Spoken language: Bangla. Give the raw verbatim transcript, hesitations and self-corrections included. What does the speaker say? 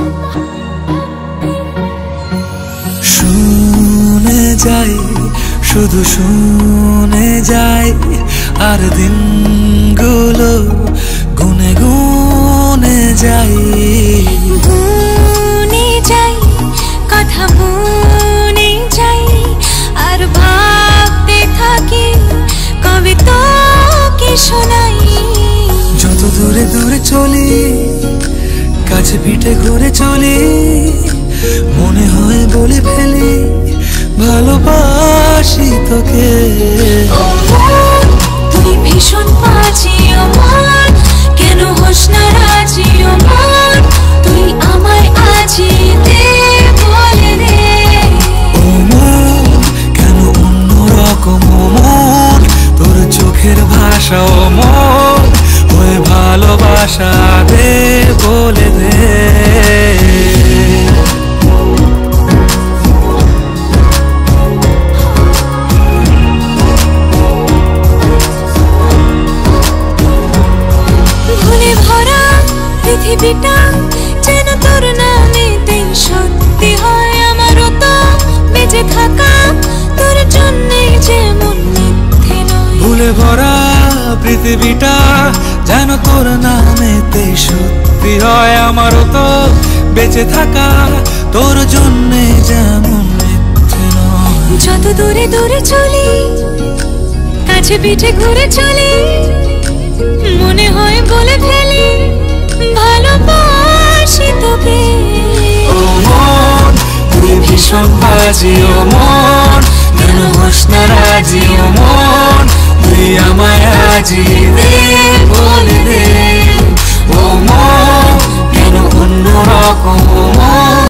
শুনে যাই শুধু শুনে যাই আর দিনগুলো গুনে গুনে যাই গুনে যাই কথা মনে যাই আর ভাবতে থাকি কবে তোকে শোনাই। যত দূরে দূরে চলি কাছে পিঠে ঘুরে চলি মনে হয় বলে ফেলি ভালোবাসি তোকে। তুই ভীষণ পাজি ও মন, কেন হোস না রাজি ও মন, তুই আমায় আজি দে বলে দে। ও মন কেন অন্য রকম ও মন, তোর চোখের ভাষা ও মন হয়ে ভালোবাসা দে বলে দে। পৃথিবীটা যেন তোর নামেতেই সত্যি হয়, আমারও তো বেঁচে থাকা তোর জন্যই যেমন মিথ্যে নয়। ভুলে ভরা পৃথিবীটা যেন তোর নামেতেই সত্যি হয়, আমারও তো বেঁচে থাকা তোর জন্যে যেমন মিথ্যে নয়। যত দূরে দূরে চলি কাছে পিঠে ঘুরে চলি মনে হয় বলে ফেলি ভালোবাসি তোকে। ও মন তুই ভীষণ বাজি ও মন, কেন হোস না রাজি ও মন, তুই আমায় আজি দে বলে দে।